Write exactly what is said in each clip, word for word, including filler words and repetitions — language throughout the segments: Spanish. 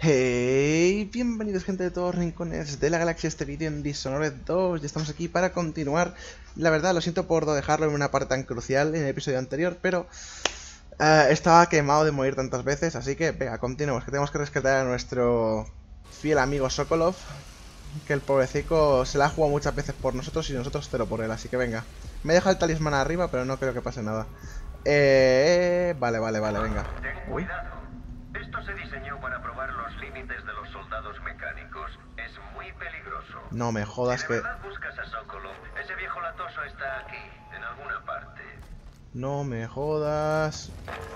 Hey, bienvenidos gente de todos los rincones de la galaxia a este vídeo en Dishonored dos. Ya estamos aquí para continuar. La verdad, lo siento por no dejarlo en una parte tan crucial en el episodio anterior, pero uh, estaba quemado de morir tantas veces, así que venga, continuemos, que tenemos que rescatar a nuestro fiel amigo Sokolov, que el pobrecito se la ha jugado muchas veces por nosotros y nosotros cero por él, así que venga. Me deja el talismán arriba, pero no creo que pase nada. Eh, vale, vale, vale, venga. Ten cuidado. Esto se diseñó para probar los límites de los soldados mecánicos. Es muy peligroso. No me jodas si de que... verdad buscas a Sokolov, ese viejo latoso está aquí, en alguna parte. No me jodas.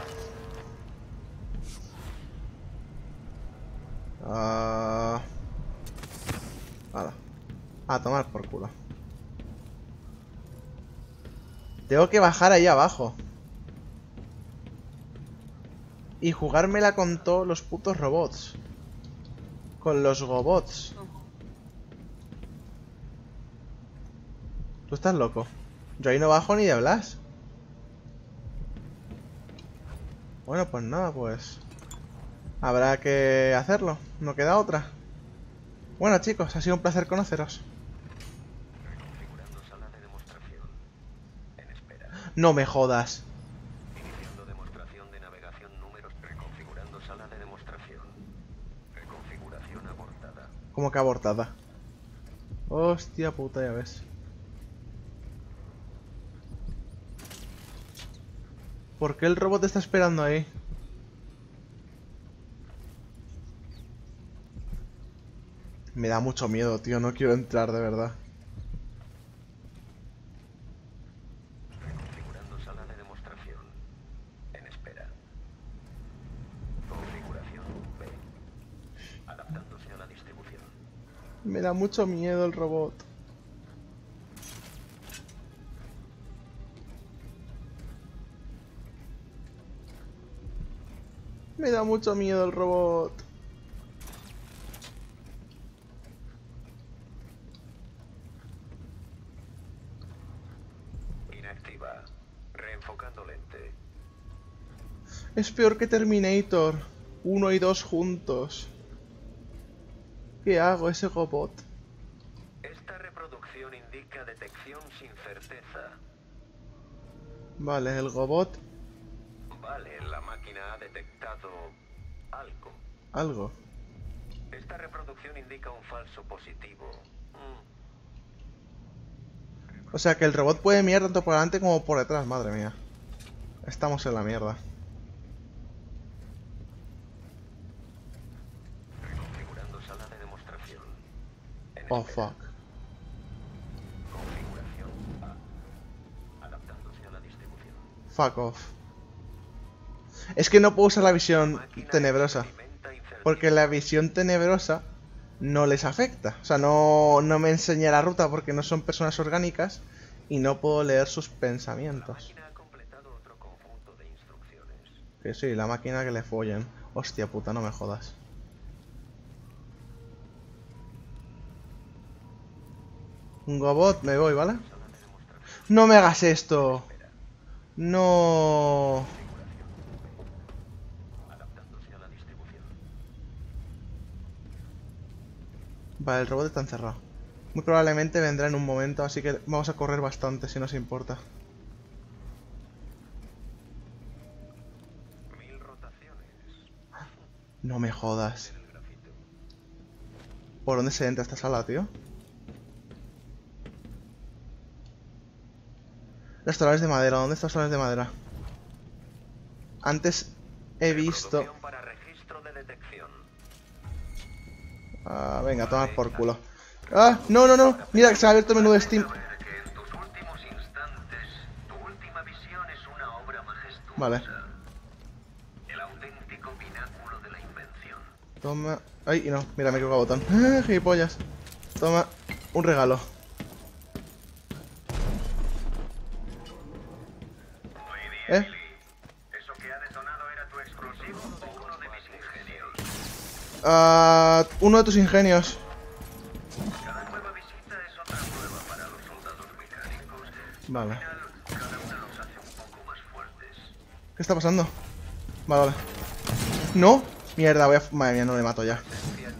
Ah... Nada. A tomar por culo. Tengo que bajar ahí abajo y jugármela con todos los putos robots. Con los gobots. ¿Tú estás loco? Yo ahí no bajo ni de Blas. Bueno, pues nada, pues habrá que hacerlo. No queda otra. Bueno, chicos, ha sido un placer conoceros. Reconfigurando sala de demostración. En espera. No me jodas. Iniciando demostración de navegación números. Reconfigurando sala de demostración. Reconfiguración abortada. ¿Cómo que abortada? Hostia puta, ya ves. ¿Por qué el robot está esperando ahí? Me da mucho miedo, tío. No quiero entrar, de verdad. Reconfigurando sala de demostración. En espera. Configuración B. Adaptándose a la distribución. Me da mucho miedo el robot. Me da mucho miedo el robot. Inactiva. Reenfocando lente. Es peor que Terminator. Uno y dos juntos. ¿Qué hago ese robot? Esta reproducción indica detección sin certeza. Vale, el robot... Vale, la máquina ha detectado algo. Algo. Esta reproducción indica un falso positivo. Mm. O sea que el robot puede mirar tanto por delante como por detrás, madre mía. Estamos en la mierda. Reconfigurando sala de demostración. En Oh, espera. fuck. Configuración A. Adaptándose a la distribución. Fuck off. Es que no puedo usar la visión tenebrosa. Porque la visión tenebrosa no les afecta. O sea, no, no me enseña la ruta porque no son personas orgánicas y no puedo leer sus La pensamientos. máquina ha completado otro conjunto de instrucciones. Que sí, la máquina que le follen. Hostia puta, no me jodas. Un robot, me voy, ¿vale? Sala de demostración. No me hagas esto. No. Adaptándose a la distribución. Vale, el robot está encerrado. Muy probablemente vendrá en un momento, así que vamos a correr bastante si nos importa. Mil rotaciones. No me jodas. En el grafito. ¿Por dónde se entra esta sala, tío? Las tablas de madera, ¿dónde están las tablas de madera? Antes he visto... Reproducción para registro de detección. Ah, venga, a tomar por culo. ¡Ah! ¡No, no, no! Mira que se ha abierto el menú de Steam. Saber que en tus últimos instantes, tu última visión es una obra majestuosa. Vale. El auténtico pináculo de la invención. Toma... ¡Ay! Y no, mira, me he equivocado botón. ¡Ah, gilipollas! Toma, un regalo. Muy bien, ¿Eh? Billy. ¿Eso que ha detonado era tu explosivo o uno de mis ingenios? Ah, uno de tus ingenios. Cada nueva visita es otra prueba para los soldados mecánicos. Vale. Al final, cada una los hace un poco más fuertes. ¿Qué está pasando? Vale, vale. ¡No! Mierda, voy a... Madre mía, no le mato ya.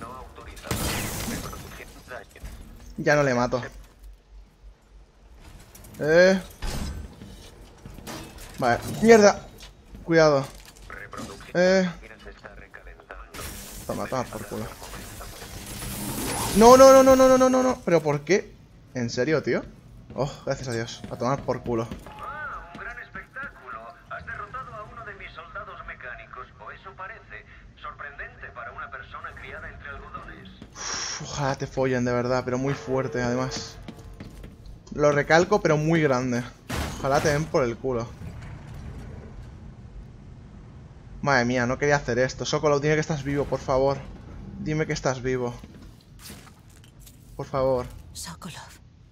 Ya no le mato. Eh... Vale, mierda. Cuidado. Eh... Toma, toma por culo. No, no, no, no, no, no, no, no, no. ¿Pero por qué? ¿En serio, tío? Oh, gracias a Dios. A tomar por culo. Ah, un gran espectáculo. Has derrotado a uno de mis soldados mecánicos, o eso parece. Sorprendente para una persona criada entre algodones. Uf, ojalá te follen, de verdad, pero muy fuerte, además. Lo recalco, pero muy grande. Ojalá te den por el culo. Madre mía, no quería hacer esto. Sokolov, dime que estás vivo, por favor. Dime que estás vivo. Por favor. Sokolov.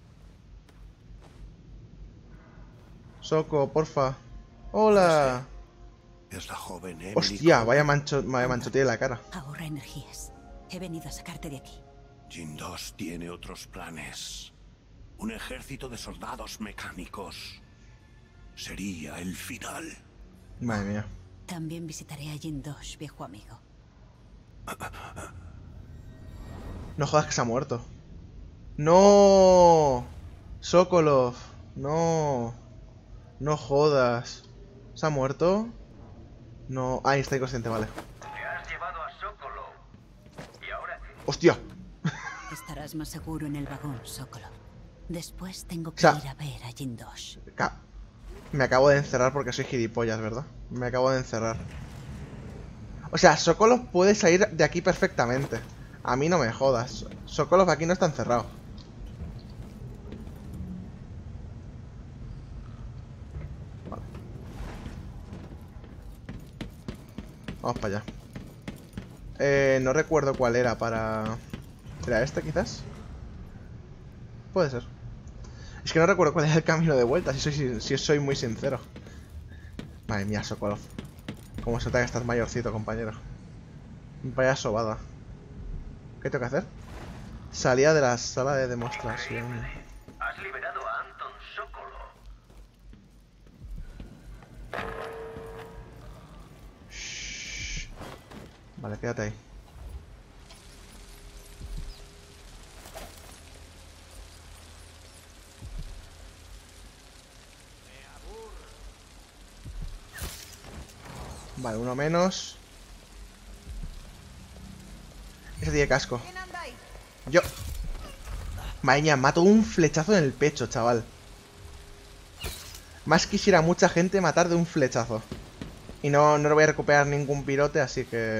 Soko, porfa. Hola. Es la joven Emily. Hostia, vaya mancho, vaya mancho tiene la cara. Ahorra energías. He venido a sacarte de aquí. Jin dos tiene otros planes. Un ejército de soldados mecánicos. Sería el final. Madre mía. También visitaré a Jin dos, viejo amigo. No jodas que se ha muerto. ¡No! Sokolov. No. No jodas. ¿Se ha muerto? No. Ah, está inconsciente, vale. Te has llevado a Sokolov. Y ahora... ¡Hostia! Estarás más seguro en el vagón, Sokolov. Después tengo que O sea, ir a ver a Jin dos. Ca- Me acabo de encerrar porque soy gilipollas, ¿verdad? Me acabo de encerrar. O sea, Sokolov puede salir de aquí perfectamente. A mí no me jodas. Sokolov aquí no está encerrado. Vale. Vamos para allá. Eh, no recuerdo cuál era para... ¿Era este quizás? Puede ser. Es que no recuerdo cuál era el camino de vuelta, si soy, si soy muy sincero. Madre mía, Sokolov. Cómo se nota que estás mayorcito, compañero. Vaya sobada. ¿Qué tengo que hacer? Salida de la sala de demostración. Has liberado a Anton Sokolov. Shh. Vale, quédate ahí. Vale, uno menos. Ese tiene casco. Yo. Madre mía, mato un flechazo en el pecho, chaval. Más quisiera mucha gente matar de un flechazo. Y no, no le voy a recuperar ningún pirote, así que...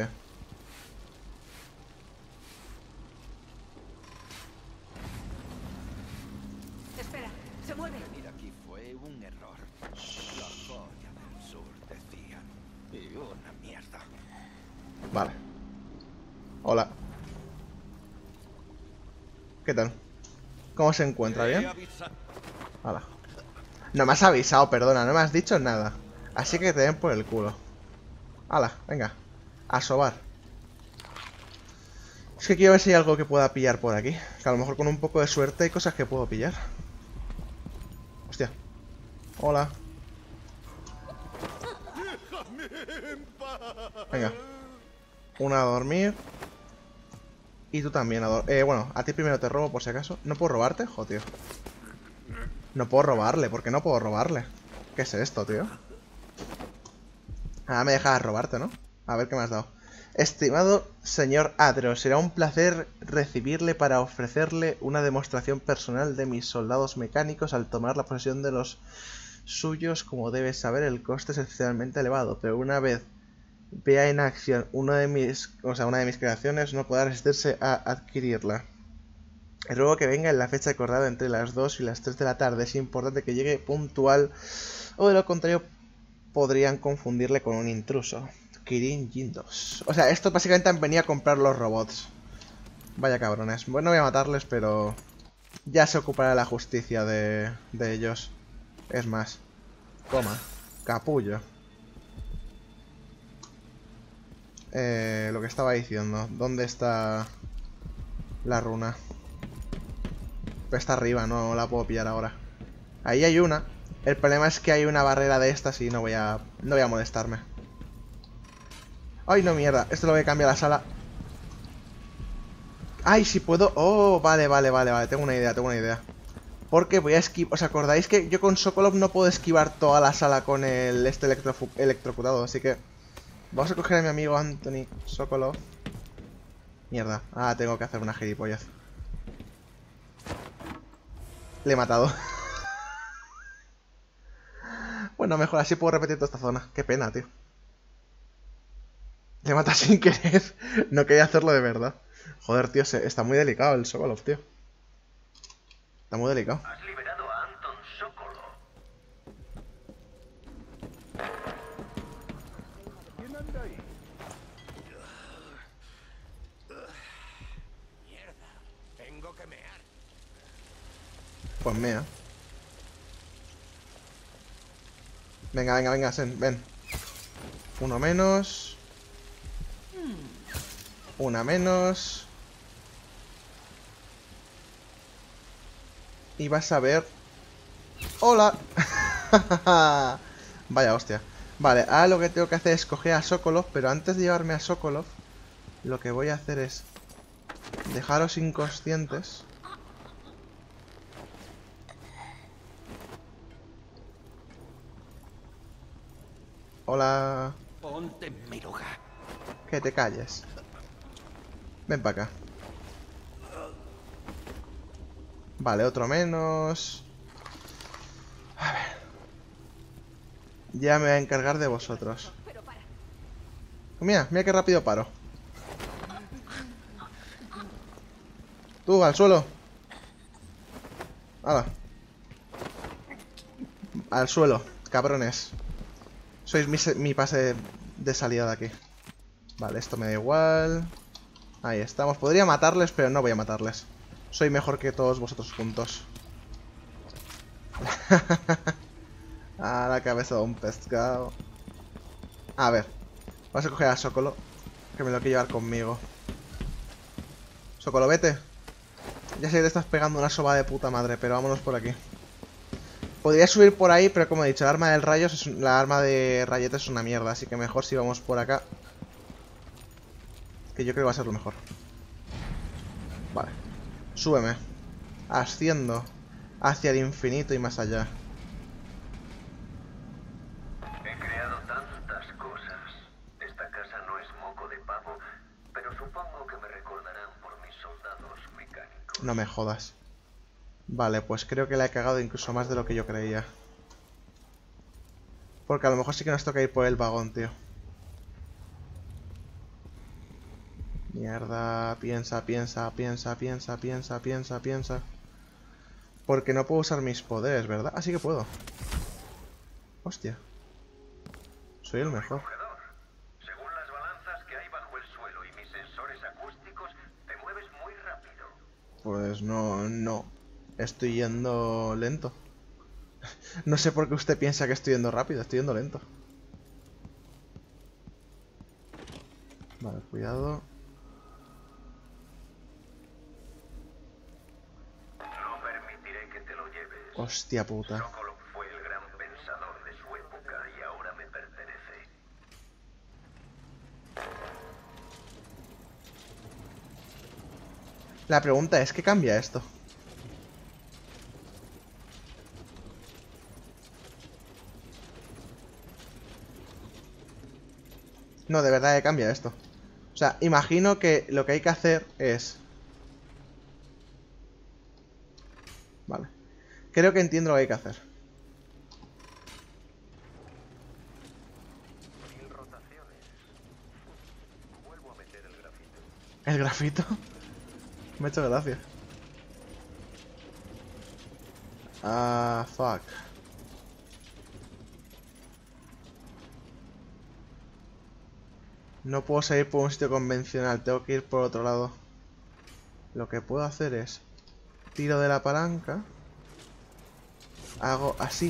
Espera, se mueve. Ir aquí fue un error. La joya del sur decían. Y una mierda. Vale. Hola. ¿Qué tal? ¿Cómo se encuentra? ¿Bien? Hola. No me has avisado, perdona, no me has dicho nada. Así que te den por el culo. Hala, venga. A sobar. Es que quiero ver si hay algo que pueda pillar por aquí. Que a lo mejor con un poco de suerte hay cosas que puedo pillar. Hostia. Hola. Venga. Una a dormir. Y tú también a dormir. Eh, bueno, a ti primero te robo por si acaso. ¿No puedo robarte? Joder, tío. No puedo robarle. ¿Por qué no puedo robarle? ¿Qué es esto, tío? Ahora me dejas robarte, ¿no? A ver qué me has dado. Estimado señor Adro, será un placer recibirle para ofrecerle una demostración personal de mis soldados mecánicos al tomar la posesión de los suyos. Como debes saber, el coste es excepcionalmente elevado, pero una vez vea en acción uno de mis, o sea, una de mis creaciones, no podrá resistirse a adquirirla. Ruego que venga en la fecha acordada entre las dos y las tres de la tarde. Es importante que llegue puntual, o de lo contrario podrían confundirle con un intruso. Kirin Jin dos. O sea, estos básicamente han venido a comprar los robots. Vaya cabrones. Bueno, no voy a matarles, pero ya se ocupará la justicia de, de ellos. Es más. Toma. Capullo. Eh, lo que estaba diciendo. ¿Dónde está la runa? Está arriba, no la puedo pillar ahora. Ahí hay una. El problema es que hay una barrera de estas y no voy a, no voy a molestarme. Ay, no, mierda. Esto lo voy a cambiar a la sala. Ay, si puedo... Oh, vale, vale, vale, vale. Tengo una idea, tengo una idea. Porque voy a esquivar... ¿Os acordáis que yo con Sokolov no puedo esquivar toda la sala con el este electro... electrocutado? Así que... Vamos a coger a mi amigo Anthony Sokolov. Mierda. Ah, tengo que hacer una gilipollez. Le he matado. Bueno, mejor así puedo repetir toda esta zona. Qué pena, tío. Le mata sin querer. No quería hacerlo de verdad. Joder, tío, se... está muy delicado el Sokolov, tío. Está muy delicado. Has liberado a Anton Sokolov. ¿Quién anda ahí? Mierda. Tengo que mear. Pues mea. Venga, venga, venga, Sen, ven. Uno menos. Una menos. Y vas a ver... ¡Hola! Vaya hostia. Vale, ahora lo que tengo que hacer es coger a Sokolov. Pero antes de llevarme a Sokolov, lo que voy a hacer es dejaros inconscientes. Hola. Ponte en mi lugar. Que te calles. Ven para acá. Vale, otro menos. A ver. Ya me voy a encargar de vosotros. Mira, mira qué rápido paro. Tú, al suelo. Hala. Al suelo, cabrones. Sois mi, mi pase de salida de aquí. Vale, esto me da igual. Ahí estamos. Podría matarles, pero no voy a matarles. Soy mejor que todos vosotros juntos. A la cabeza de un pescado. A ver. Vamos a coger a Sokolov, que me lo quiero llevar conmigo. Sokolov, vete. Ya sé que te estás pegando una soba de puta madre, pero vámonos por aquí. Podría subir por ahí, pero como he dicho, el arma del rayos es un... la arma de rayetes es una mierda. Así que mejor si vamos por acá. Que yo creo que va a ser lo mejor. Vale. Súbeme. Asciendo hacia el infinito y más allá. He creado tantas cosas. Esta casa no es moco de pavo, pero supongo que me recordarán por mis soldados mecánicos. No me jodas. Vale, pues creo que la he cagado incluso más de lo que yo creía. Porque a lo mejor sí que nos toca ir por el vagón, tío. Mierda, piensa, piensa, piensa, piensa, piensa, piensa, piensa. Porque no puedo usar mis poderes, ¿verdad? Ah, sí que puedo. Hostia. Soy el mejor. Corredor. Según las balanzas que hay bajo el suelo y mis sensores acústicos, te mueves muy rápido. Pues no, no. Estoy yendo lento. No sé por qué usted piensa que estoy yendo rápido, estoy yendo lento. Vale, cuidado. No permitiré que te lo lleves. Hostia puta. Sokolov fue el gran pensador de su época y ahora me pertenece. La pregunta es, ¿qué cambia esto? No, de verdad que cambia esto. O sea, imagino que lo que hay que hacer es... Vale. Creo que entiendo lo que hay que hacer. Mil rotaciones. Vuelvo a meter el grafito. ¿El grafito? Me ha hecho gracia. Ah, fuck. No puedo salir por un sitio convencional, tengo que ir por otro lado. Lo que puedo hacer es... Tiro de la palanca. Hago así.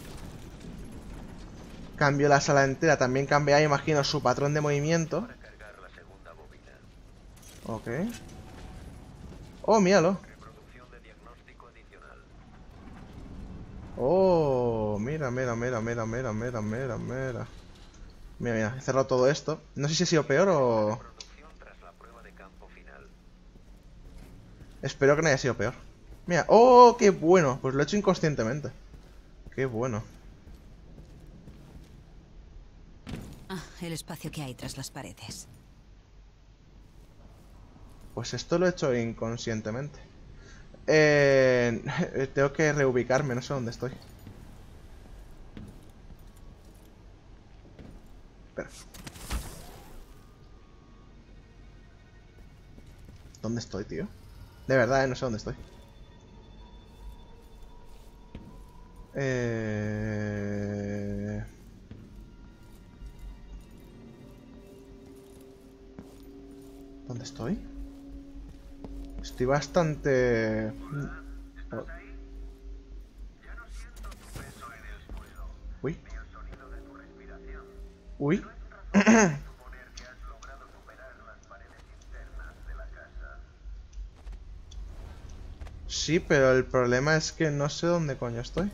Cambio la sala entera, también cambia, imagino, su patrón de movimiento. Para cargar la segunda bobina. Ok. Oh, míralo. Reproducción de diagnóstico adicional. Oh, mira, mira, mira, mira, mira, mira, mira, mira. Mira, mira, he cerrado todo esto. No sé si ha sido peor o... Producción tras la prueba de campo final. Espero que no haya sido peor. Mira, ¡oh, qué bueno! Pues lo he hecho inconscientemente. Qué bueno. Ah, el espacio que hay tras las paredes. Pues esto lo he hecho inconscientemente. Eh, tengo que reubicarme, no sé dónde estoy. Espera. ¿Dónde estoy, tío? De verdad, eh, no sé dónde estoy. Eh... ¿Dónde estoy? Estoy bastante... ¿Estás ahí? Ya no siento tu peso en el suelo, Uy, ni el sonido de tu respiración. uy. No es razonable suponer que has logrado superar las paredes internas de la casa. Sí, pero el problema es que no sé dónde coño estoy.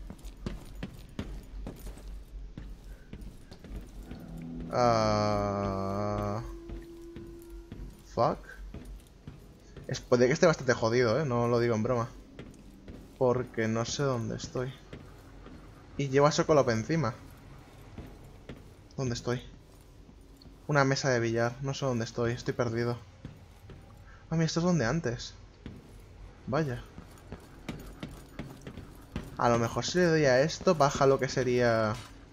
Ah... Fuck. Es, puede que esté bastante jodido, ¿eh? No lo digo en broma. Porque no sé dónde estoy. Y llevo a Sokolov encima. ¿Dónde estoy? Una mesa de billar. No sé dónde estoy. Estoy perdido. Ah, mira, esto es donde antes. Vaya. A lo mejor si le doy a esto, baja lo que sería...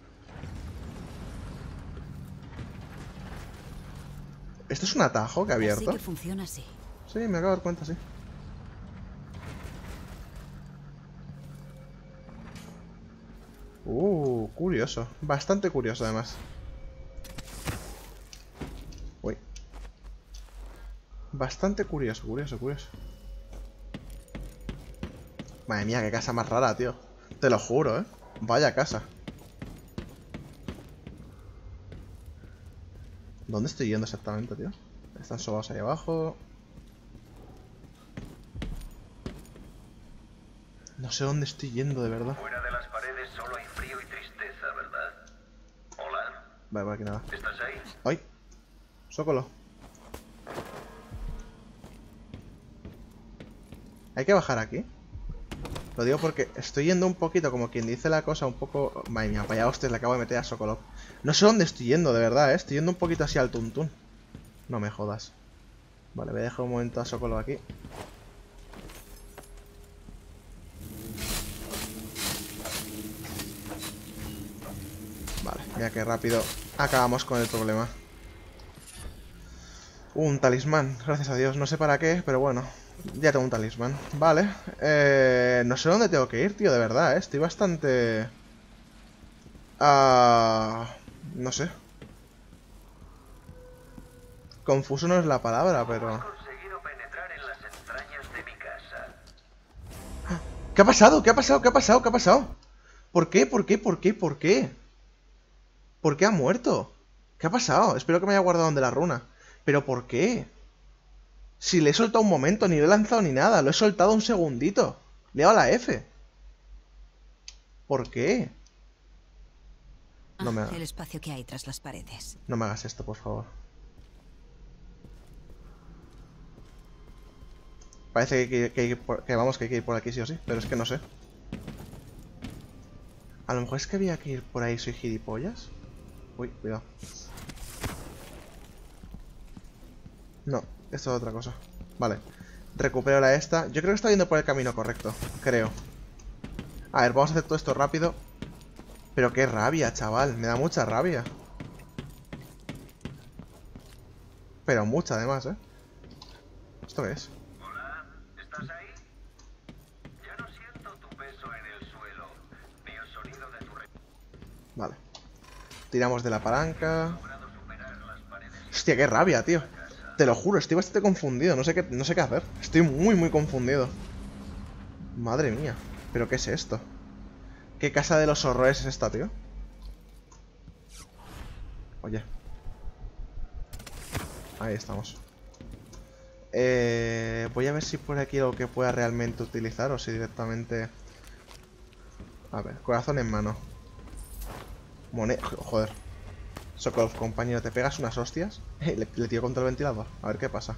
¿Esto es un atajo que ha abierto? Así que funciona así. Sí, me acabo de dar cuenta, sí. Uh, curioso. Bastante curioso, además. Uy. Bastante curioso, curioso, curioso. Madre mía, qué casa más rara, tío. Te lo juro, ¿eh? Vaya casa. ¿Dónde estoy yendo exactamente, tío? Están sobados ahí abajo. No sé dónde estoy yendo, de verdad. Fuera de las paredes solo hay frío y tristeza, ¿verdad? Hola, Vale, vale, que nada. ¿estás ahí? ¡Ay! Sócolo. ¿Hay que bajar aquí? Lo digo porque estoy yendo un poquito, como quien dice la cosa, un poco... Madre mía, vaya hostias, le acabo de meter a Sokolov. No sé dónde estoy yendo, de verdad, ¿eh? Estoy yendo un poquito así al tuntún. No me jodas. Vale, voy a dejar un momento a Sokolov aquí. Vale, mira qué rápido acabamos con el problema. Un talismán, gracias a Dios. No sé para qué, pero bueno. Ya tengo un talismán. Vale. Eh, no sé dónde tengo que ir, tío, de verdad, ¿eh? Estoy bastante... Ah... No sé. Confuso no es la palabra, pero... Hemos conseguido penetrar en las entrañas de mi casa. ¿Qué ha pasado? ¿Qué ha pasado? ¿Qué ha pasado? ¿Qué ha pasado? ¿Por qué? ¿Por qué? ¿Por qué? ¿Por qué? ¿Por qué ha muerto? ¿Qué ha pasado? Espero que me haya guardado donde la runa. ¿Pero por qué? Si le he soltado un momento, ni lo he lanzado ni nada. Lo he soltado un segundito. Le he dado la F. ¿Por qué? No me, Ah, el espacio que hay tras las paredes. no me hagas esto, por favor. Parece que, que, que, que vamos, que hay que ir por aquí sí o sí, pero es que no sé. A lo mejor es que había que ir por ahí, soy gilipollas. Uy, cuidado. No, esto es otra cosa. Vale, recupero la esta. Yo creo que está yendo por el camino correcto, creo. A ver, vamos a hacer todo esto rápido. Pero qué rabia, chaval, me da mucha rabia. Pero mucha además, ¿eh? ¿Esto qué es? Hola, ¿estás ahí? Ya no siento tu peso en el suelo, ni el sonido de tu respiración. Vale. Tiramos de la palanca. Logrado superar las paredes Hostia, qué rabia, tío. Te lo juro, estoy bastante confundido. No sé qué, no sé qué hacer. Estoy muy, muy confundido. Madre mía. ¿Pero qué es esto? ¿Qué casa de los horrores es esta, tío? Oye. Ahí estamos. Eh, voy a ver si por aquí algo que pueda realmente utilizar o si directamente... A ver, corazón en mano. Moneda... Joder. Sokolov, compañero, ¿te pegas unas hostias? le, le tiro contra el ventilador. A ver qué pasa.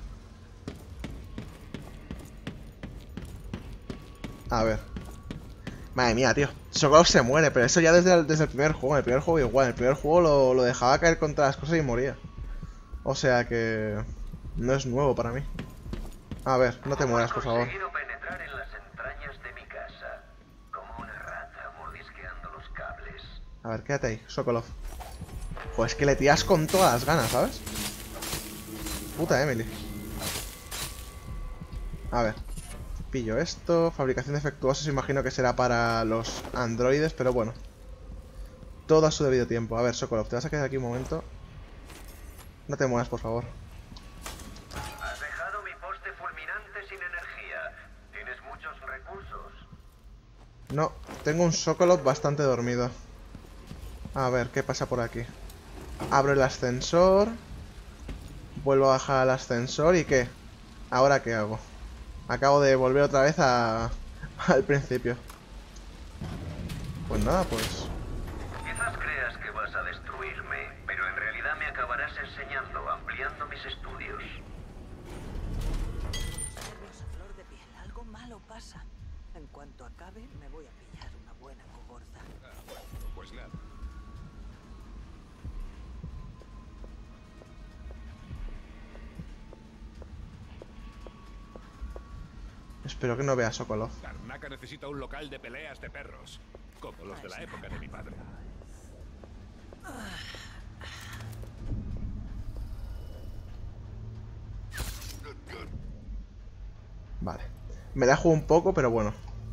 A ver. Madre mía, tío. Sokolov se muere, pero eso ya desde el, desde el primer juego. En el primer juego igual. En el primer juego lo, lo dejaba caer contra las cosas y moría. O sea que... no es nuevo para mí. A ver, no te mueras, por favor. He conseguido penetrar en las entrañas de mi casa, como una rata mordisqueando los cables. A ver, quédate ahí, Sokolov. Pues es que le tiras con todas las ganas, ¿sabes? Puta Emily. A ver. Pillo esto. Fabricación defectuosa, imagino que será para los androides, pero bueno. Todo a su debido tiempo. A ver, Sokolov, te vas a quedar aquí un momento. No te muevas, por favor. Has dejado mi poste fulminante sin energía. Tienes muchos recursos. No, tengo un Sokolov bastante dormido. A ver, ¿qué pasa por aquí? Abro el ascensor. Vuelvo a bajar al ascensor. ¿Y qué? ¿Ahora qué hago? Acabo de volver otra vez a... al principio. Pues nada, pues... Quizás creas que vas a destruirme, pero en realidad me acabarás enseñando, ampliando mis estudios. Rosa flor de piel, algo malo pasa. En cuanto acabe, me voy a pillar una buena cogorza. Pues nada. Espero que no vea a Sokolov. Karnaca necesita un local de peleas de perros, como los de la época de mi padre. Vale. Me la juego un poco, pero bueno.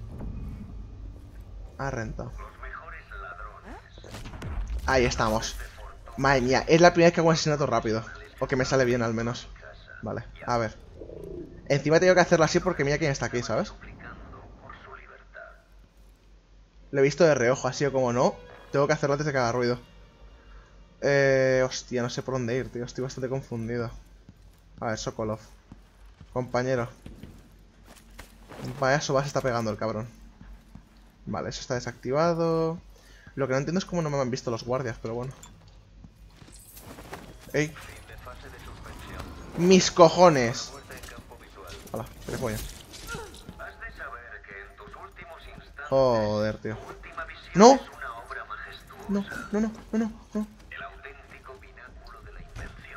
Ha rentado. Los mejores ladrones. Ahí estamos. Madre mía, es la primera vez que hago un asesinato rápido. O que me sale bien al menos. Vale, a ver. Encima tengo que hacerlo así porque mira quién está aquí, ¿sabes? Suplicando por su libertad. Lo he visto de reojo, así o como no. Tengo que hacerlo antes de que haga ruido. Eh... Hostia, no sé por dónde ir, tío. Estoy bastante confundido. A ver, Sokolov. Compañero. Vaya, eso va, se está pegando el cabrón. Vale, eso está desactivado. Lo que no entiendo es cómo no me han visto los guardias, pero bueno. ¡Ey! Fin de fase de suspensión. ¡Mis cojones! Muerte en campo visual. Hola, ¿qué coño? Has de saber que en tus últimos instantes, Joder, tío. tu última visión ¡No! es una obra majestuosa. No, no, no, no, no, no. El auténtico pináculo de la invención.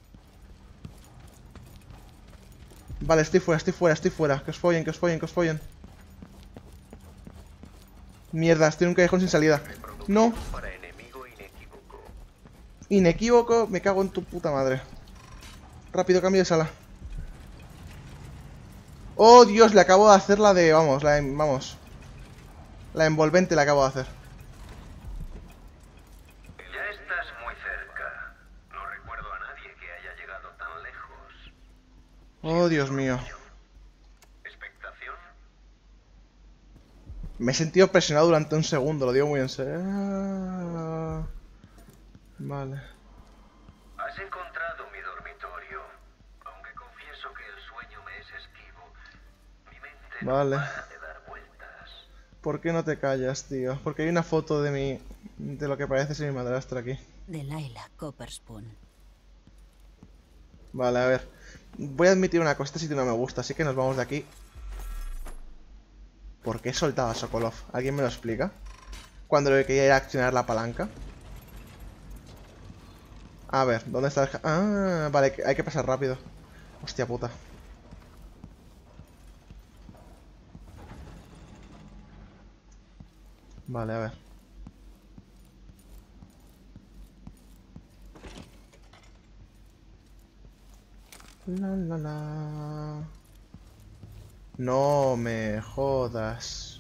Vale, estoy fuera, estoy fuera, estoy fuera. Que os follen, que os follen, que os follen. Mierda, estoy en un callejón sin salida. No, Para enemigo inequívoco. inequívoco, me cago en tu puta madre. Rápido, cambio de sala. Oh, Dios, le acabo de hacer la de... Vamos, la de... Vamos. La envolvente la acabo de hacer. Ya estás muy cerca. No recuerdo a nadie que haya llegado tan lejos. Oh, Dios mío. ¿Expectación? Me he sentido presionado durante un segundo, lo digo muy en serio. Ah, vale. Has encontrado mi dormitorio. Aunque confieso que el sueño me es esquivo. Mi mente Vale. no para de dar vueltas. ¿Por qué no te callas, tío? Porque hay una foto de mi... De lo que parece ser mi madrastra aquí. Delilah Copperspoon. Vale, a ver. Voy a admitir una cosa, este sitio no me gusta, así que nos vamos de aquí. ¿Por qué soltaba a Sokolov? ¿Alguien me lo explica? Cuando le quería ir a accionar la palanca. A ver, ¿dónde está el... Ah, vale, hay que pasar rápido. Hostia puta. Vale, a ver. La la la. No me jodas.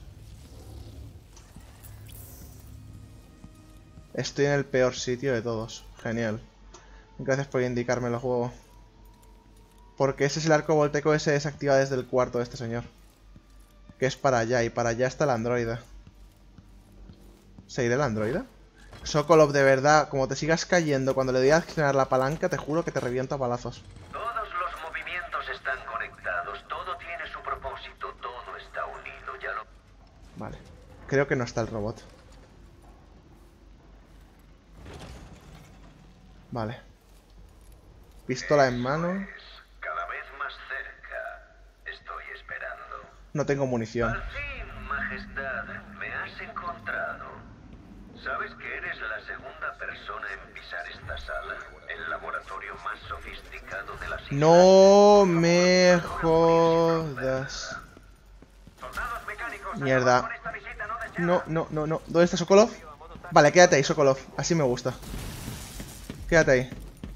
Estoy en el peor sitio de todos. Genial. Gracias por indicármelo, juego. Porque ese es el arco voltaico que se desactiva desde el cuarto de este señor. Que es para allá, y para allá está el androide. ¿Se irá el androide? Sokolov, de verdad, como te sigas cayendo cuando le doy a accionar la palanca, te juro que te reviento a palazos. Todos los movimientos están conectados. Todo tiene su propósito. Todo está unido. Ya lo... Vale. Creo que no está el robot. Vale. Pistola en mano. Cada vez más cerca. Estoy esperando. No tengo munición. Al fin, Majestad, me has encontrado. ¿Sabes que eres la segunda persona en pisar esta sala? El laboratorio más sofisticado de las islas. No me jodas. Soldados mecánicos, Mierda. con esta visita no deseada. No, no, no, no. ¿Dónde está Sokolov? Vale, quédate ahí, Sokolov. Así me gusta. Quédate ahí.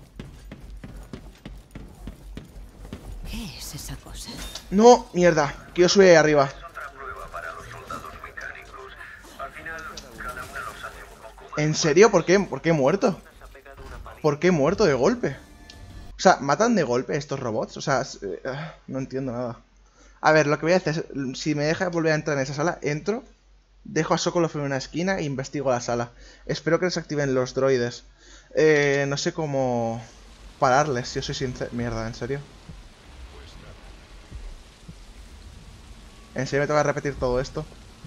¿Qué es esa cosa? No, mierda. Quiero subir ahí arriba. Es otra prueba para los soldados mecánicos. Al final, cada uno los hace un poco más. ¿En serio? ¿Por qué? ¿Por qué he muerto? ¿Por qué he muerto de golpe? O sea, ¿matan de golpe estos robots? O sea, eh, no entiendo nada. A ver, lo que voy a hacer es, si me deja volver a entrar en esa sala, entro, dejo a Sokolov en una esquina e investigo la sala. Espero que desactiven los droides. Eh, no sé cómo pararles, si yo soy sincero. Mierda, ¿en serio? ¿En serio me tengo que repetir todo esto?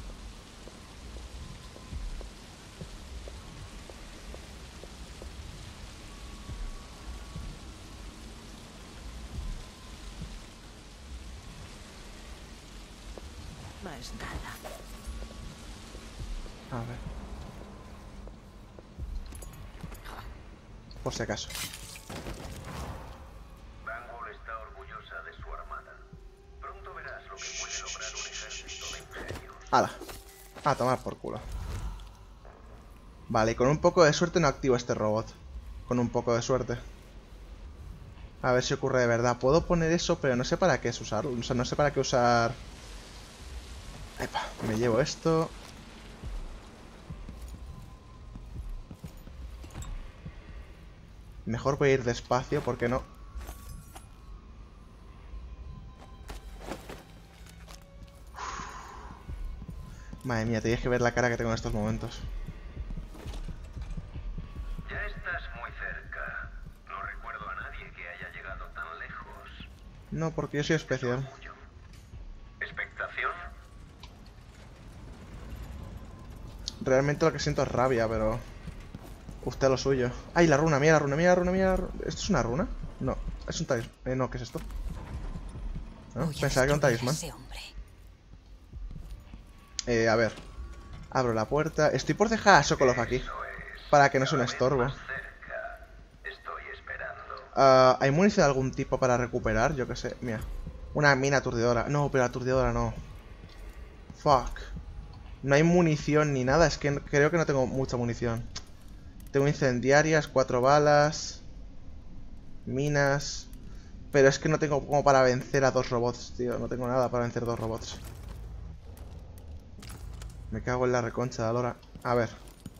No es nada. A ver. Por si acaso. Bangor está orgullosa de su armada. Pronto verás lo que puede lograr un ejército de ingenios. ¡Hala! A tomar por culo. Vale, y con un poco de suerte no activo este robot. Con un poco de suerte. A ver si ocurre de verdad. Puedo poner eso, pero no sé para qué es usarlo. O sea, no sé para qué usar... Epa, me llevo esto. Mejor voy a ir despacio, porque no... Madre mía, tenéis que ver la cara que tengo en estos momentos. Ya estás muy cerca. No recuerdo a nadie que haya llegado tan lejos. No, porque yo soy especial. Orgullo. ¿Expectación? Realmente lo que siento es rabia, pero... Usted lo suyo. ¡Ay, la runa! Mira la runa, mira la runa, mira la runa. ¿Esto es una runa? No, es un talismán. Eh, no, ¿qué es esto? ¿No? Voy a Pensaba que era un destruir a talismán. ese hombre. Eh, a ver. Abro la puerta. Estoy por dejar a Sokolov aquí. Eso es. Para que no sea un Cada vez estorbo. más cerca. Estoy esperando. Ah, ¿hay munición de algún tipo para recuperar? Yo qué sé. Mira. Una mina aturdidora. No, pero aturdidora no. Fuck. No hay munición ni nada. Es que creo que no tengo mucha munición. Tengo incendiarias, cuatro balas. Minas. Pero es que no tengo como para vencer a dos robots, tío. No tengo nada para vencer dos robots. Me cago en la reconcha de la lora. A ver.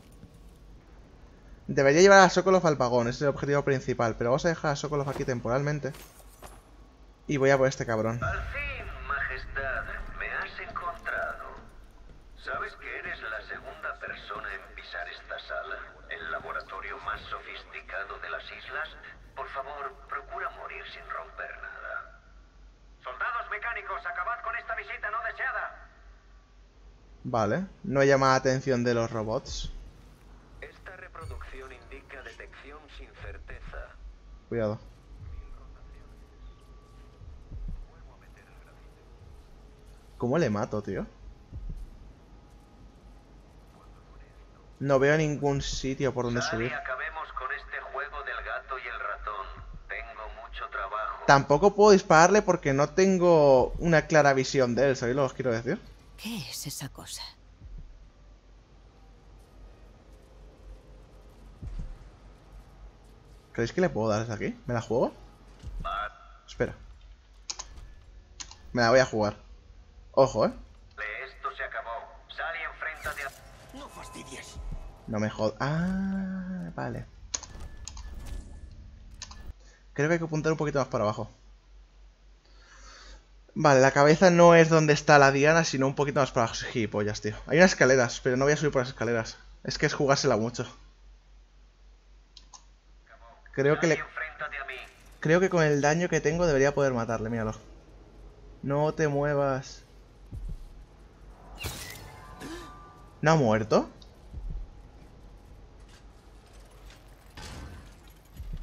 Debería llevar a Sokolov al vagón. Ese es el objetivo principal. Pero vamos a dejar a Sokolov aquí temporalmente. Y voy a por este cabrón. Al fin, Majestad, me has encontrado. ¿Sabes que eres la segunda persona en pisar esta sala? El laboratorio más sofisticado de las islas. Por favor, procura morir sin romper nada. Soldados mecánicos, acabad con esta visita no deseada. Vale. No llama la atención de los robots. Esta reproducción indica detección sin certeza. Cuidado. ¿Cómo le mato, tío? No veo ningún sitio por donde Sal subir. y acabemos con este juego del gato y el ratón. Tengo mucho trabajo. Tampoco puedo dispararle porque no tengo una clara visión de él, ¿sabéis lo que os quiero decir? ¿Qué es esa cosa? ¿Creéis que le puedo dar desde aquí? ¿Me la juego? Espera. Me la voy a jugar. Ojo, ¿eh? Esto se acabó. Sal y enfréntate a... No fastidies. No me jodas. Ah, vale. Creo que hay que apuntar un poquito más para abajo. Vale, la cabeza no es donde está la diana, sino un poquito más para abajo. Gilipollas, tío. Hay unas escaleras, pero no voy a subir por las escaleras. Es que es jugársela mucho. Creo que le... Enfréntate a mí. Creo que con el daño que tengo debería poder matarle, míralo. No te muevas. ¿No ha muerto?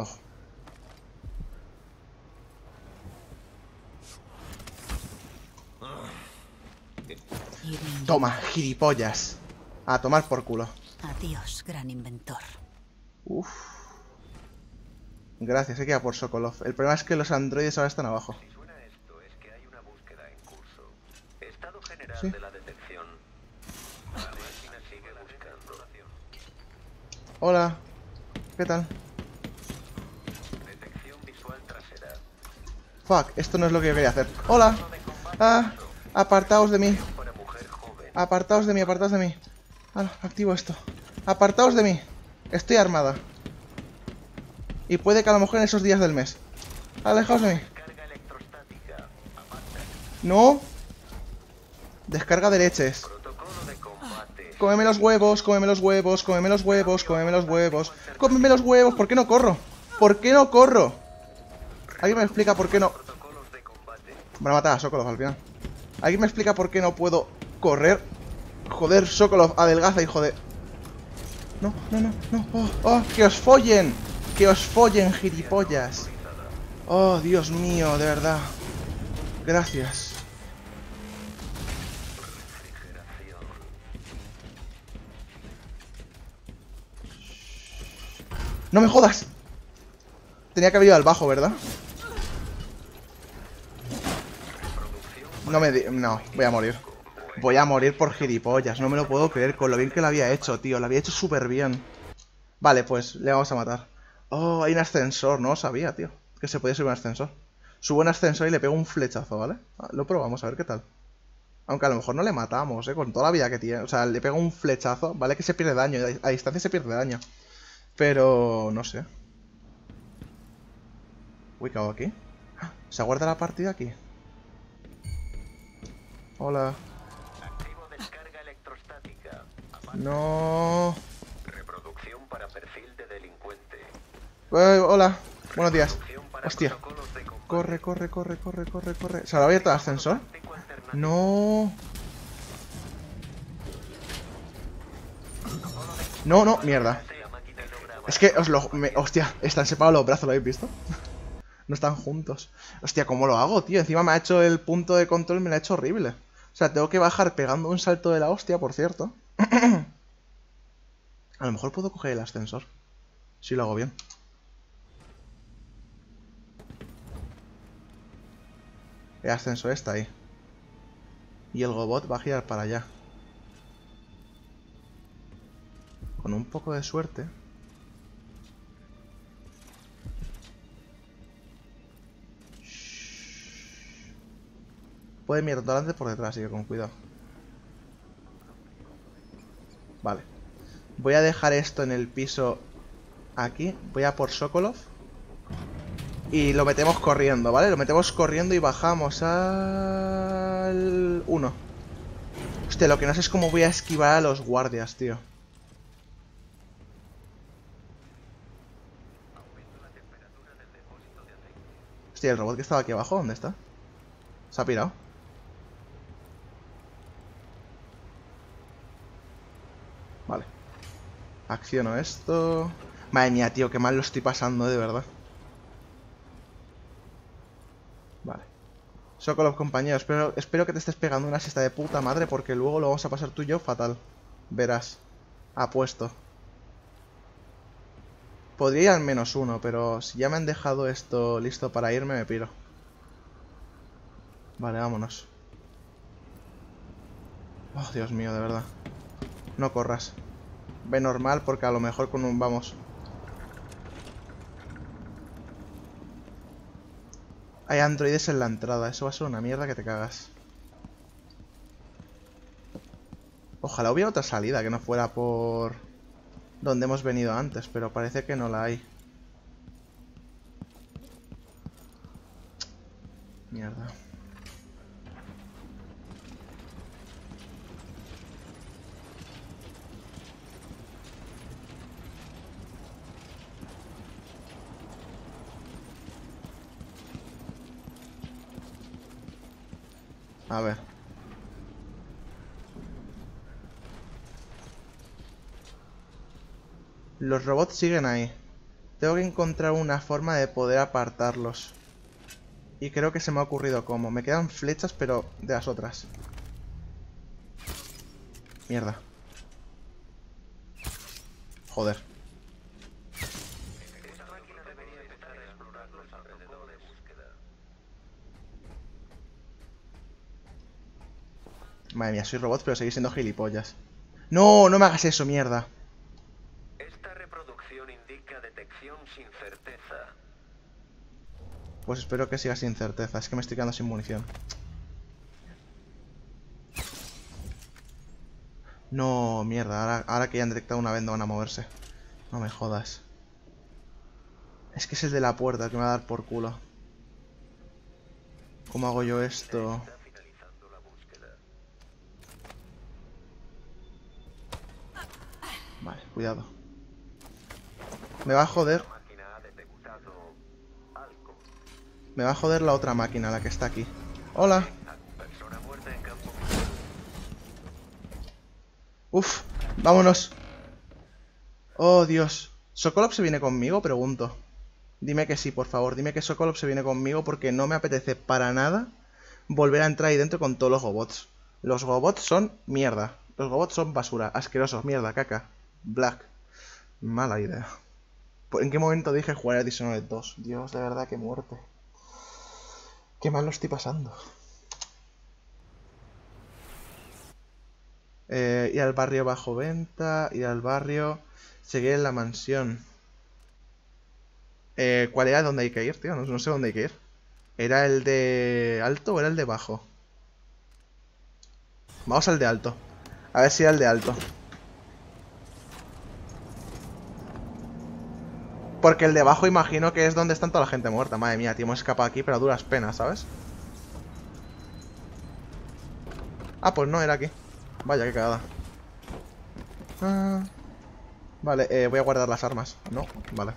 Ojo. Toma, gilipollas. A tomar por culo. Adiós, gran inventor. Uf. Gracias, hay que ir a por Sokolov. El problema es que los androides ahora están abajo. Si suena esto, es que hay una búsqueda en curso. Estado general Sí. de la detección. La máquina sigue buscando. Hola. ¿Qué tal? Detección visual trasera. Fuck, esto no es lo que yo quería hacer. Hola. Ah, apartaos de mí. Para mujer joven. Apartaos de mí, apartaos de mí. Ah, no, activo esto. Apartaos de mí. Estoy armada. Y puede que a lo mejor en esos días del mes. Alejaos de mí. Carga electrostática. No. Descarga de leches. Protocolo de combate. Cómeme los huevos, cómeme los huevos, cómeme los huevos, cómeme los huevos. Cómeme los huevos. ¿Por qué no corro? ¿Por qué no corro? ¿Alguien me explica por qué no? Protocolos de combate. Van a matar a Sokolov al final. ¿Alguien me explica por qué no puedo correr? Joder, Sokolov, adelgaza, hijo de... No, no, no, no. Oh, oh, que os follen. Que os follen, gilipollas. Oh, Dios mío, de verdad. Gracias. ¡No me jodas! Tenía que haber ido al bajo, ¿verdad? No me... di- No, voy a morir. Voy a morir por gilipollas. No me lo puedo creer con lo bien que lo había hecho, tío. Lo había hecho súper bien. Vale, pues le vamos a matar. Oh, hay un ascensor. No lo sabía, tío. Que se podía subir un ascensor. Subo un ascensor y le pego un flechazo, ¿vale? Ah, lo probamos, a ver qué tal. Aunque a lo mejor no le matamos, ¿eh? Con toda la vida que tiene. O sea, le pego un flechazo. Vale que se pierde daño. A distancia se pierde daño. Pero... no sé. Uy, ¿qué hago aquí? ¿Se guarda la partida aquí? Hola. Activo descarga electrostática. No. Reproducción para perfil de delincuente. Eh, hola. Buenos días. Reproducción para Hostia. protocolos de combate. Corre, corre, corre, corre, corre, corre. ¿Se lo ha abierto el ascensor? Táctico alternativo. No. No, no, mierda. La máquina logra Es que os lo... me- hostia, están separados los brazos, ¿lo habéis visto? No están juntos. Hostia, ¿cómo lo hago, tío? Encima me ha hecho el punto de control, me lo ha hecho horrible. O sea, tengo que bajar pegando un salto de la hostia, por cierto. A lo mejor puedo coger el ascensor. Si lo hago bien. El ascensor está ahí. Y el Gobot va a girar para allá. Con un poco de suerte. Puede mirar por delante y por detrás, así que con cuidado. Vale. Voy a dejar esto en el piso aquí. Voy a por Sokolov. Y lo metemos corriendo, ¿vale? Lo metemos corriendo y bajamos al... uno. Hostia, lo que no sé es cómo voy a esquivar a los guardias, tío. Hostia, el robot que estaba aquí abajo, ¿dónde está? Se ha pirado. Vale. Acciono esto. Madre mía, tío, qué mal lo estoy pasando, de verdad. Vale. Sokolov, compañero, espero, espero que te estés pegando una siesta de puta madre, porque luego lo vamos a pasar tú y yo fatal. Verás. Apuesto. Podría ir al menos uno, pero si ya me han dejado esto listo para irme, me piro. Vale, vámonos. Oh, Dios mío, de verdad. No corras. Ve normal, porque a lo mejor con un... vamos. Hay androides en la entrada. Eso va a ser una mierda que te cagas. Ojalá hubiera otra salida que no fuera por... donde hemos venido antes, pero parece que no la hay. Mierda. A ver. Los robots siguen ahí. Tengo que encontrar una forma de poder apartarlos. Y creo que se me ha ocurrido cómo. Me quedan flechas, pero de las otras. Mierda. Joder. Madre mía, soy robot, pero seguís siendo gilipollas. No, no me hagas eso, mierda. Esta reproducción indica detección sin certeza. Pues espero que siga sin certeza. Es que me estoy quedando sin munición. No, mierda. Ahora, ahora que ya han detectado una vez no van a moverse. No me jodas. Es que es el de la puerta que me va a dar por culo. ¿Cómo hago yo esto? Vale, cuidado. Me va a joder. Me va a joder la otra máquina, la que está aquí. Hola. Uf, vámonos. Oh, Dios. ¿Sokolov se viene conmigo? Pregunto. Dime que sí, por favor. Dime que Sokolov se viene conmigo porque no me apetece para nada volver a entrar ahí dentro con todos los gobots. Los gobots son mierda. Los gobots son basura. Asquerosos, mierda, caca. Black. Mala idea. ¿En qué momento dije jugar a Dishonored dos? Dios, de verdad, qué muerte. Qué mal lo estoy pasando. Eh, ir al barrio bajo venta, ir al barrio, seguir en la mansión. Eh, ¿Cuál era dónde hay que ir, tío? No, no sé dónde hay que ir. ¿Era el de alto o era el de bajo? Vamos al de alto. A ver si era el de alto. Porque el de abajo imagino que es donde está toda la gente muerta. Madre mía, tío, hemos escapado aquí pero a duras penas, ¿sabes? Ah, pues no, era aquí. Vaya, qué cagada. Ah, vale, eh, voy a guardar las armas. No, vale.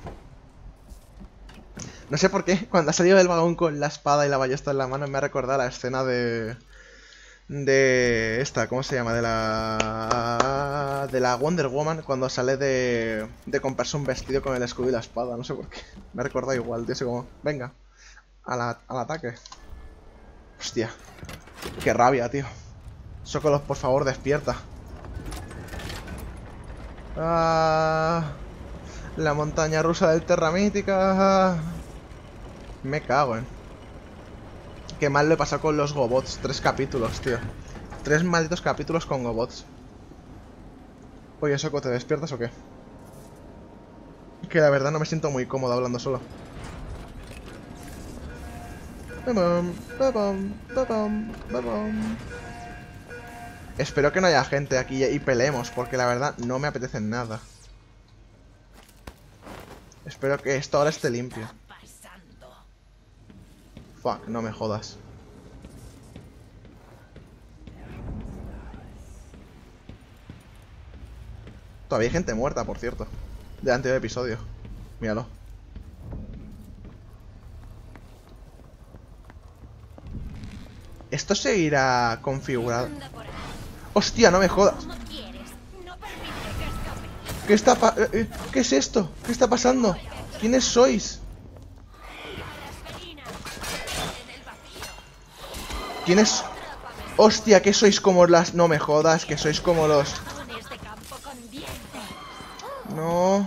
No sé por qué, cuando ha salido del vagón con la espada y la ballesta en la mano me ha recordado la escena de... De esta, ¿cómo se llama? De la... De la Wonder Woman cuando sale de... De comprarse un vestido con el escudo y la espada, no sé por qué. Me ha recordado igual, tío, así como... Venga, a la, al ataque. Hostia, qué rabia, tío. Sokolov, por favor, despierta. Ah, la montaña rusa del Terra Mítica. Me cago en... Qué mal lo he pasado con los gobots. Tres capítulos, tío. Tres malditos capítulos con gobots. Oye, Soko, ¿te despiertas o qué? Que la verdad no me siento muy cómodo hablando solo. Ba-bam, ba-bam, ba-bam, ba-bam. Espero que no haya gente aquí y peleemos, porque la verdad no me apetece nada. Espero que esto ahora esté limpio. Fuck, no me jodas. Todavía hay gente muerta, por cierto. Del anterior episodio. Míralo. Esto seguirá configurado. ¡Hostia, no me jodas! ¿Qué está pa eh, ¿Qué es esto? ¿Qué está pasando? ¿Quiénes sois? ¿Quiénes? ¡Hostia, que sois como las... No me jodas, que sois como los... No...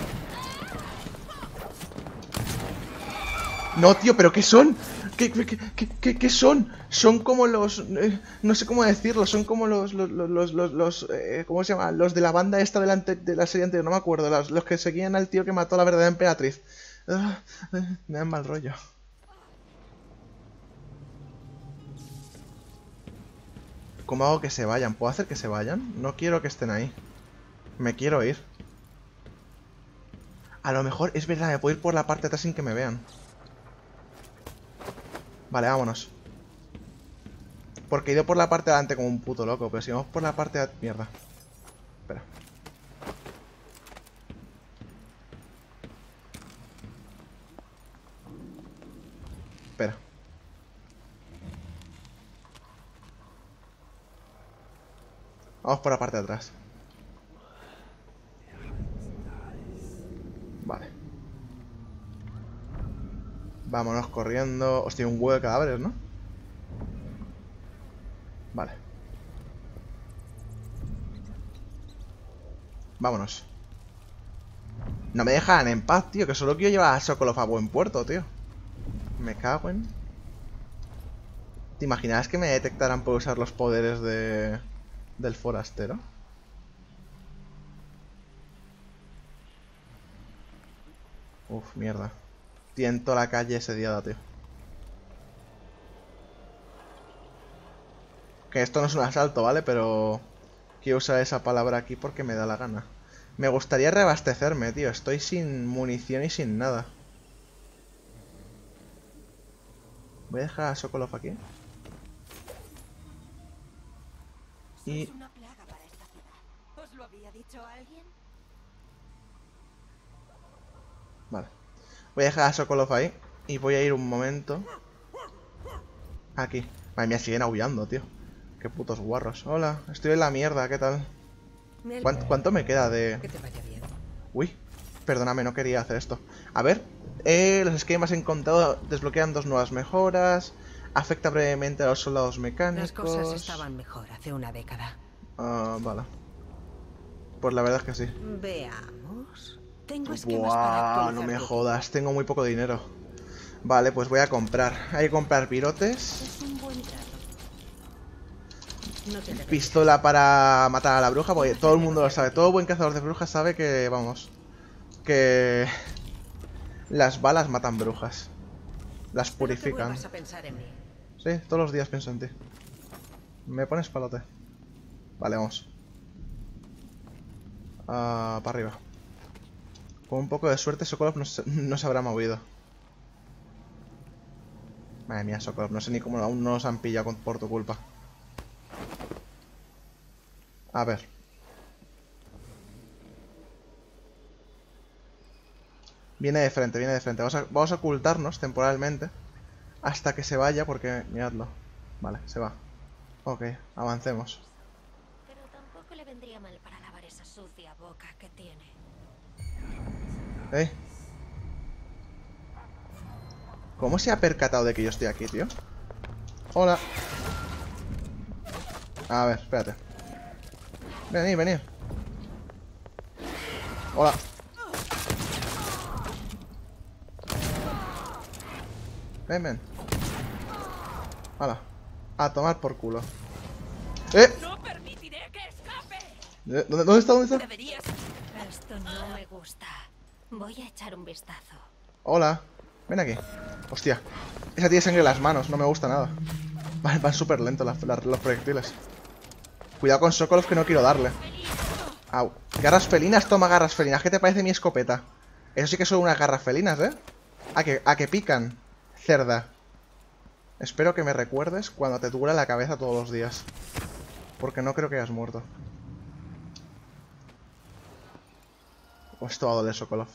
No, tío, ¿pero qué son? ¿Qué, qué, qué, qué, qué son? Son como los... Eh, no sé cómo decirlo, son como los... los, los, los, los eh, ¿cómo se llama? Los de la banda esta de la, de la serie anterior, no me acuerdo. Los, los que seguían al tío que mató a la verdadera emperatriz. Uh, eh, me dan mal rollo. ¿Cómo hago que se vayan? ¿Puedo hacer que se vayan? No quiero que estén ahí. Me quiero ir. A lo mejor, es verdad, me puedo ir por la parte de atrás sin que me vean. Vale, vámonos. Porque he ido por la parte de adelante como un puto loco. Pero si vamos por la parte de... Mierda. Espera. Espera. Vamos por la parte de atrás. Vale. Vámonos corriendo. Hostia, un huevo de cadáveres, ¿no? Vale. Vámonos. No me dejan en paz, tío. Que solo quiero llevar a Sokolov a buen puerto, tío. Me cago en... ¿Te imaginas que me detectaran por usar los poderes de... del forastero? Uf, mierda. Tiento la calle sediada, tío. Que esto no es un asalto, ¿vale? Pero... quiero usar esa palabra aquí porque me da la gana. Me gustaría reabastecerme, tío. Estoy sin munición y sin nada. Voy a dejar a Sokolov aquí. Y... Sois una plaga para esta ciudad. ¿Os lo había dicho alguien? Vale. Voy a dejar a Sokolov ahí. Y voy a ir un momento aquí. Madre mía, siguen aullando, tío. Qué putos guarros. Hola, estoy en la mierda, ¿qué tal? ¿Cuánto, cuánto me queda de...? Que te vaya bien. Uy, perdóname, no quería hacer esto. A ver, eh, los esquemas encontrado desbloquean dos nuevas mejoras. Afecta brevemente a los soldados mecánicos. Las cosas estaban mejor hace una década. Ah, vale. Pues la verdad es que sí. Veamos. Tengo esquemas para Buah, actualizar no me tu- jodas, tengo muy poco dinero. Vale, pues voy a comprar. Hay que comprar virotes. Es un buen trato. No te deberías. Pistola para matar a la bruja, porque todo el mundo lo sabe. Todo buen cazador de brujas sabe que, vamos, que las balas matan brujas. Las Espero que purifican. vuelvas a pensar en mí. Sí, todos los días pienso en ti. Me pones palote. Vale, vamos. Ah, para arriba. Con un poco de suerte Sokolov no se, no se habrá movido. Madre mía, Sokolov, no sé ni cómo aún no nos han pillado con- por tu culpa. A ver. Viene de frente, viene de frente. Vamos a, vamos a ocultarnos temporalmente hasta que se vaya porque... Miradlo. Vale, se va. Ok, avancemos. Pero tampoco le vendría mal para lavar esa sucia boca que tiene. ¿Eh? ¿Cómo se ha percatado de que yo estoy aquí, tío? Hola. A ver, espérate. Venid, venid. Hola. Ven, ven. Hala. A tomar por culo. ¡Eh! ¡No permitiré que escape! ¿Eh? ¿Dónde, ¿Dónde está? ¿Dónde está? Deberías... Esto no me gusta. Voy a echar un vistazo. Hola. Ven aquí. Hostia. Esa tiene sangre en las manos. No me gusta nada. Van, van súper lentos las- las- los proyectiles. Cuidado con Sokolov que no quiero darle. Au. Garras felinas, toma garras felinas. ¿Qué te parece mi escopeta? Eso sí que son unas garras felinas, ¿eh? A que, a que pican. Cerda. Espero que me recuerdes cuando te dura la cabeza todos los días. Porque no creo que hayas muerto. O esto va a doler, Sokolov.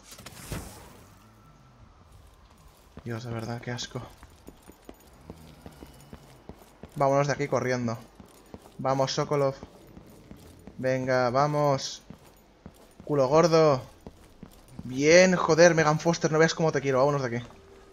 Dios, de verdad, qué asco. Vámonos de aquí corriendo. Vamos, Sokolov. Venga, vamos. Culo gordo. Bien, joder, Megan Foster, no veas cómo te quiero. Vámonos de aquí.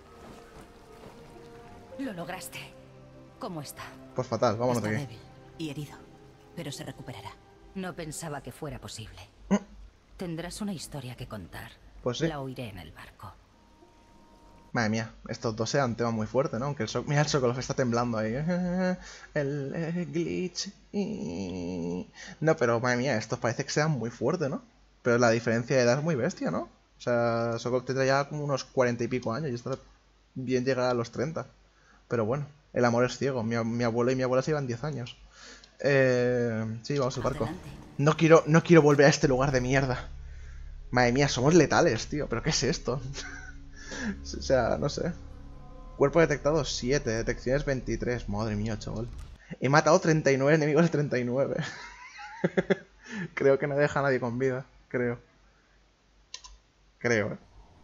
Lo lograste. ¿Cómo está? Pues fatal, vámonos Está de aquí. débil y herido, pero se recuperará. No pensaba que fuera posible. Mm. Tendrás una historia que contar. Pues sí. La oiré en el barco. Madre mía, estos dos sean tema muy fuerte, ¿no? Aunque el, so Mira, el Sokolov está temblando ahí. El eh, glitch. No, pero madre mía, estos parece que sean muy fuertes, ¿no? Pero la diferencia de edad es muy bestia, ¿no? O sea, Sokolov tendrá ya como unos cuarenta y pico años y está bien llegar a los treinta. Pero bueno, el amor es ciego. Mi, mi abuelo y mi abuela se llevan diez años. Eh, sí, vamos al barco. Adelante. No quiero, no quiero volver a este lugar de mierda. Madre mía, somos letales, tío. ¿Pero qué es esto? O sea, no sé. Cuerpo detectado siete, detecciones veintitrés. Madre mía, chaval. He matado treinta y nueve enemigos de treinta y nueve. Creo que no deja a nadie con vida. Creo. Creo, eh.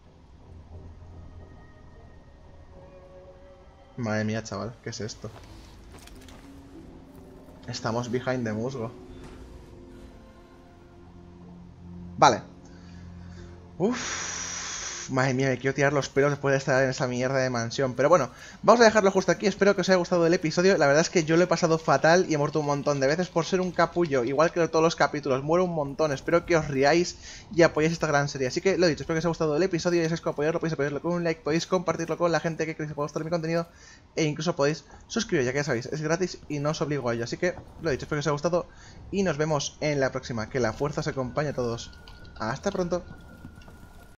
Madre mía, chaval. ¿Qué es esto? Estamos behind the musgo. Vale. Uff. Madre mía, me quiero tirar los pelos después de estar en esa mierda de mansión. Pero bueno, vamos a dejarlo justo aquí. Espero que os haya gustado el episodio. La verdad es que yo lo he pasado fatal y he muerto un montón de veces por ser un capullo. Igual que todos los capítulos, muero un montón. Espero que os riáis y apoyéis esta gran serie. Así que lo dicho, espero que os haya gustado el episodio. Ya sabéis cómo apoyarlo, podéis apoyarlo con un like, podéis compartirlo con la gente que creéis que pueda gustar mi contenido. E incluso podéis suscribiros, ya que ya sabéis, es gratis y no os obligo a ello. Así que lo dicho, espero que os haya gustado y nos vemos en la próxima. Que la fuerza os acompañe a todos. Hasta pronto.